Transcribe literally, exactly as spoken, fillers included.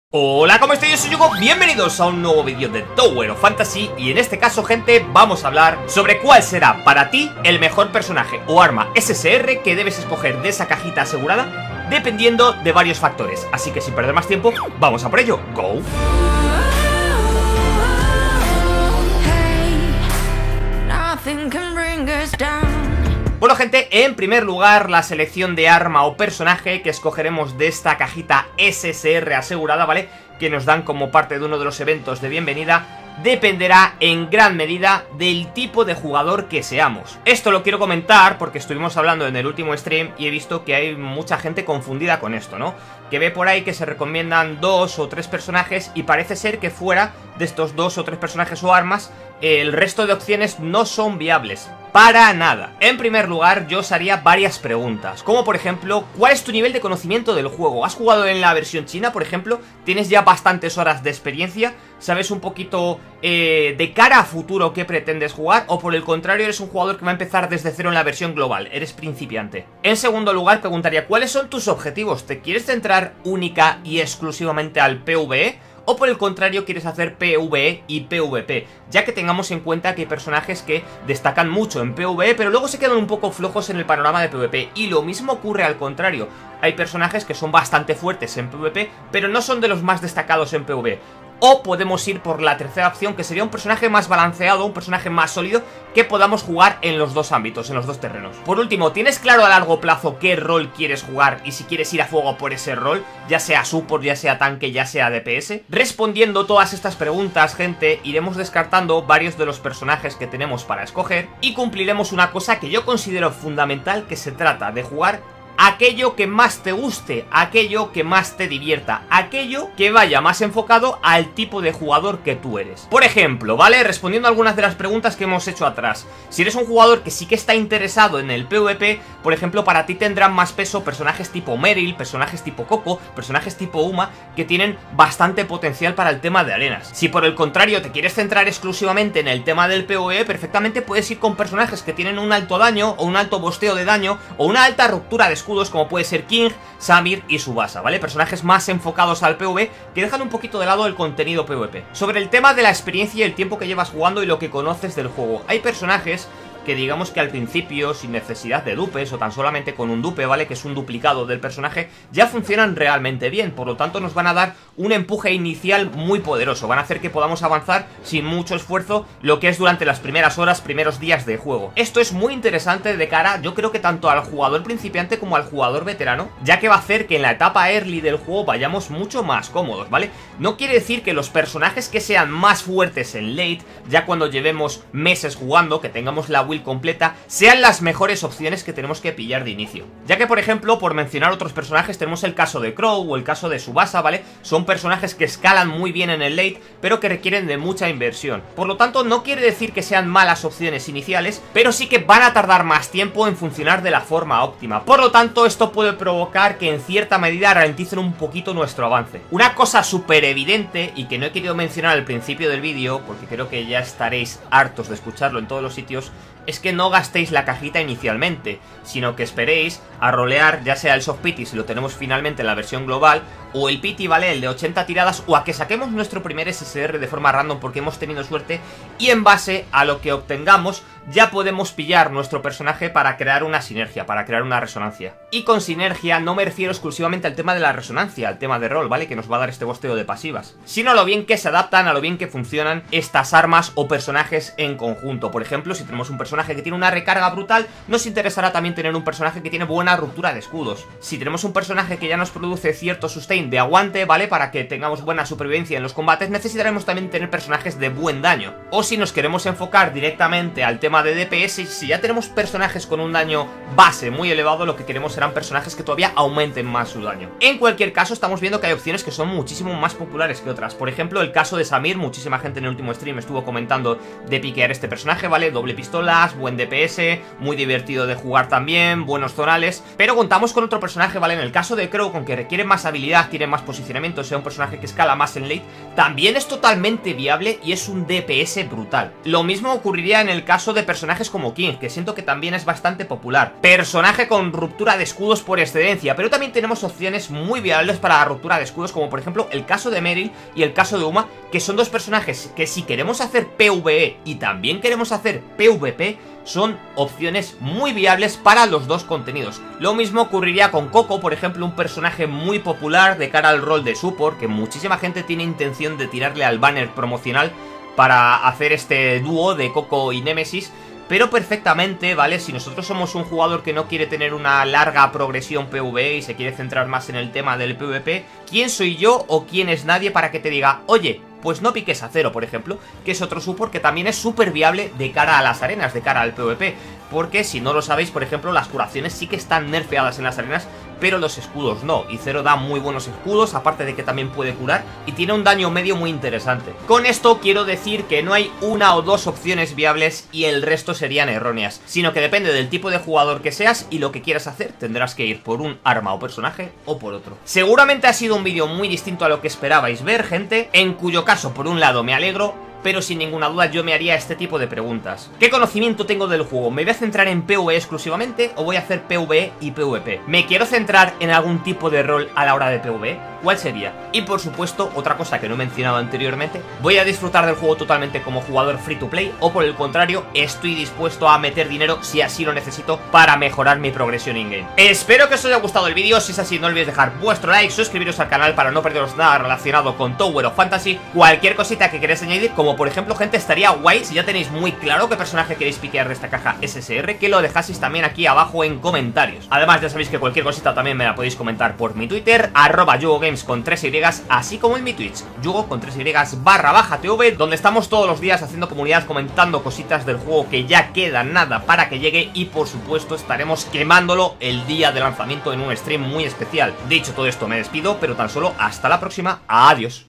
Hola, ¿cómo estáis? Yo soy Yugo, bienvenidos a un nuevo vídeo de Tower of Fantasy. Y en este caso, gente, vamos a hablar sobre cuál será para ti el mejor personaje o arma S S R que debes escoger de esa cajita asegurada, dependiendo de varios factores. Así que sin perder más tiempo, vamos a por ello. ¡Go! Bueno, gente, en primer lugar, la selección de arma o personaje que escogeremos de esta cajita S S R asegurada, ¿vale? Que nos dan como parte de uno de los eventos de bienvenida, dependerá en gran medida del tipo de jugador que seamos. Esto lo quiero comentar porque estuvimos hablando en el último stream y he visto que hay mucha gente confundida con esto, ¿no? Que ve por ahí que se recomiendan dos o tres personajes y parece ser que fuera de estos dos o tres personajes o armas, el resto de opciones no son viables. Para nada. En primer lugar, yo os haría varias preguntas, como por ejemplo, ¿cuál es tu nivel de conocimiento del juego? ¿Has jugado en la versión china, por ejemplo? ¿Tienes ya bastantes horas de experiencia? ¿Sabes un poquito eh, de cara a futuro qué pretendes jugar? ¿O por el contrario, eres un jugador que va a empezar desde cero en la versión global? ¿Eres principiante? En segundo lugar, preguntaría, ¿cuáles son tus objetivos? ¿Te quieres centrar única y exclusivamente al PvE? ¿O por el contrario quieres hacer PvE y PvP? Ya que tengamos en cuenta que hay personajes que destacan mucho en PvE, pero luego se quedan un poco flojos en el panorama de PvP. Y lo mismo ocurre al contrario. Hay personajes que son bastante fuertes en PvP, pero no son de los más destacados en PvE. O podemos ir por la tercera opción, que sería un personaje más balanceado, un personaje más sólido, que podamos jugar en los dos ámbitos, en los dos terrenos. Por último, ¿tienes claro a largo plazo qué rol quieres jugar y si quieres ir a fuego por ese rol? Ya sea support, ya sea tanque, ya sea D P S. Respondiendo todas estas preguntas, gente, iremos descartando varios de los personajes que tenemos para escoger y cumpliremos una cosa que yo considero fundamental, que se trata de jugar aquello que más te guste, aquello que más te divierta, aquello que vaya más enfocado al tipo de jugador que tú eres. Por ejemplo, ¿vale? Respondiendo a algunas de las preguntas que hemos hecho atrás, si eres un jugador que sí que está interesado en el PvP, por ejemplo, para ti tendrán más peso personajes tipo Meryl, personajes tipo Coco, personajes tipo Uma, que tienen bastante potencial para el tema de arenas. Si por el contrario te quieres centrar exclusivamente en el tema del PvE, perfectamente puedes ir con personajes que tienen un alto daño, o un alto bosteo de daño, o una alta ruptura de escudo, como puede ser King, Samir y Tsubasa, ¿vale? Personajes más enfocados al PvE que dejan un poquito de lado el contenido PvP. Sobre el tema de la experiencia y el tiempo que llevas jugando y lo que conoces del juego, hay personajes que digamos que al principio, sin necesidad de dupes o tan solamente con un dupe, ¿vale? Que es un duplicado del personaje, ya funcionan realmente bien. Por lo tanto nos van a dar un empuje inicial muy poderoso. Van a hacer que podamos avanzar sin mucho esfuerzo lo que es durante las primeras horas, primeros días de juego. Esto es muy interesante de cara, yo creo que tanto al jugador principiante como al jugador veterano, ya que va a hacer que en la etapa early del juego vayamos mucho más cómodos, ¿vale? No quiere decir que los personajes que sean más fuertes en late, ya cuando llevemos meses jugando, que tengamos la build completa, sean las mejores opciones que tenemos que pillar de inicio. Ya que, por ejemplo, por mencionar otros personajes, tenemos el caso de Crow o el caso de Tsubasa, ¿vale? Son personajes que escalan muy bien en el late, pero que requieren de mucha inversión. Por lo tanto, no quiere decir que sean malas opciones iniciales, pero sí que van a tardar más tiempo en funcionar de la forma óptima. Por lo tanto, esto puede provocar que en cierta medida ralenticen un poquito nuestro avance. Una cosa súper evidente, y que no he querido mencionar al principio del vídeo, porque creo que ya estaréis hartos de escucharlo en todos los sitios, es que no gastéis la cajita inicialmente, sino que esperéis a rolear ya sea el soft pity si lo tenemos finalmente en la versión global, o el pity, ¿vale? El de ochenta tiradas, o a que saquemos nuestro primer S S R de forma random porque hemos tenido suerte, y en base a lo que obtengamos ya podemos pillar nuestro personaje para crear una sinergia, para crear una resonancia. Y con sinergia no me refiero exclusivamente al tema de la resonancia, al tema de rol, ¿vale? Que nos va a dar este bosteo de pasivas, sino a lo bien que se adaptan, a lo bien que funcionan estas armas o personajes en conjunto. Por ejemplo, si tenemos un personaje que tiene una recarga brutal, nos interesará también tener un personaje que tiene buena ruptura de escudos. Si tenemos un personaje que ya nos produce cierto sustain de aguante, ¿vale? Para que tengamos buena supervivencia en los combates, necesitaremos también tener personajes de buen daño. O si nos queremos enfocar directamente al tema de D P S, si ya tenemos personajes con un daño base muy elevado, lo que queremos serán personajes que todavía aumenten más su daño. En cualquier caso, estamos viendo que hay opciones que son muchísimo más populares que otras. Por ejemplo, el caso de Samir, muchísima gente en el último stream estuvo comentando de piquear este personaje, ¿vale? Doble pistolas, buen D P S, muy divertido de jugar también, buenos zonales. Pero contamos con otro personaje, ¿vale? En el caso de Crow, con que requiere más habilidad tiene más posicionamiento, sea un personaje que escala más en late, también es totalmente viable y es un D P S brutal. Lo mismo ocurriría en el caso de personajes como King, que siento que también es bastante popular. Personaje con ruptura de escudos por excelencia, pero también tenemos opciones muy viables para la ruptura de escudos, como por ejemplo el caso de Meryl y el caso de Uma, que son dos personajes que si queremos hacer PvE y también queremos hacer PvP, son opciones muy viables para los dos contenidos. Lo mismo ocurriría con Coco, por ejemplo, un personaje muy popular de cara al rol de support, que muchísima gente tiene intención de tirarle al banner promocional para hacer este dúo de Coco y Nemesis. Pero perfectamente, ¿vale? Si nosotros somos un jugador que no quiere tener una larga progresión PvE y se quiere centrar más en el tema del PvP, ¿quién soy yo o quién es nadie para que te diga, oye, pues no piques a cero, por ejemplo, que es otro support que también es súper viable de cara a las arenas, de cara al PvP? Porque si no lo sabéis, por ejemplo, las curaciones sí que están nerfeadas en las arenas, pero los escudos no, y Zero da muy buenos escudos, aparte de que también puede curar, y tiene un daño medio muy interesante. Con esto quiero decir que no hay una o dos opciones viables y el resto serían erróneas, sino que depende del tipo de jugador que seas y lo que quieras hacer, tendrás que ir por un arma o personaje o por otro. Seguramente ha sido un vídeo muy distinto a lo que esperabais ver, gente, en cuyo caso, por un lado, me alegro, pero sin ninguna duda yo me haría este tipo de preguntas. ¿Qué conocimiento tengo del juego? ¿Me voy a centrar en PvE exclusivamente o voy a hacer PvE y PvP? ¿Me quiero centrar en algún tipo de rol a la hora de PvE? ¿Cuál sería? Y por supuesto, otra cosa que no he mencionado anteriormente, ¿voy a disfrutar del juego totalmente como jugador free to play o por el contrario, estoy dispuesto a meter dinero si así lo necesito para mejorar mi progresión in-game? Espero que os haya gustado el vídeo, si es así no olvidéis dejar vuestro like, suscribiros al canal para no perderos nada relacionado con Tower of Fantasy, cualquier cosita que queráis añadir, como por ejemplo, gente, estaría guay si ya tenéis muy claro qué personaje queréis piquear de esta caja S S R, que lo dejaseis también aquí abajo en comentarios. Además ya sabéis que cualquier cosita también me la podéis comentar por mi Twitter, arroba yugogames con tres Y, así como en mi Twitch, yugo con tres Y barra baja tv, donde estamos todos los días haciendo comunidad, comentando cositas del juego que ya queda nada para que llegue, y por supuesto estaremos quemándolo el día de lanzamiento en un stream muy especial. Dicho todo esto me despido, pero tan solo hasta la próxima, adiós.